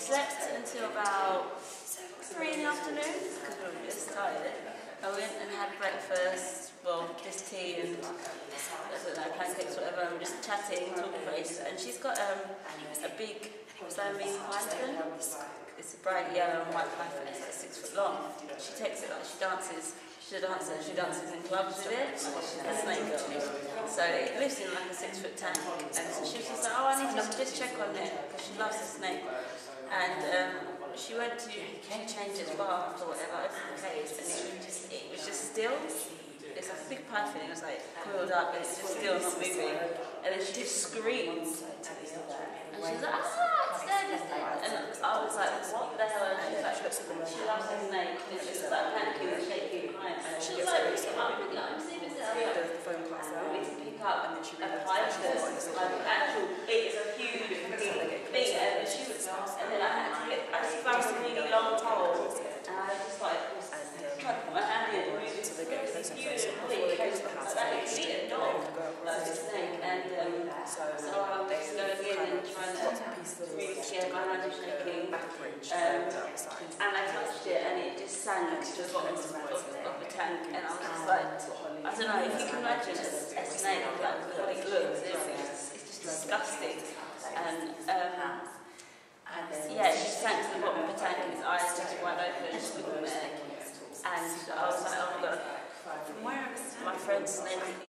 slept until about 3 in the afternoon because we were just tired. I went and had breakfast, well, just tea and I don't know, pancakes, whatever, and we're just chatting, talking face. And she's got a big Siamese python. It's a bright yellow and white python, it's like 6 foot long. She takes it like she dances. She's a dancer, she dances in clubs with it. She's a snake girl. So it lives in like a 6 foot tank. And so she was just like, oh, I need to just check on it because she loves the snake. And she went to change its bath or whatever, opened the cage, and it was just still. It's like a big python, it was like coiled up and it's just still not moving. And then she just screamed. And she was like, ah, it's dead, it's dead. And I was like, what the hell? And she was like, she loves the snake. And it's just like panicking and shaking behind. And she was like, I'm sleeping there. The phone cuts out. We need to pick up a python. Like actual, it is a huge thing. And she was, and then I found a really long hole. And I just like, tried to put my hand in and move it to the gate. It's huge. Like a dog, like a snake. And so I was going in and trying to really scare my hand was shaking. And I touched it and it just sank to the bottom of the tank. And I was just like, I don't know, if you can imagine a snake, like what it looks, it's just disgusting. And yeah, she sank to the bottom of the tank and his eyes just wide open, just looking there. And I was like, oh my god, my friend's name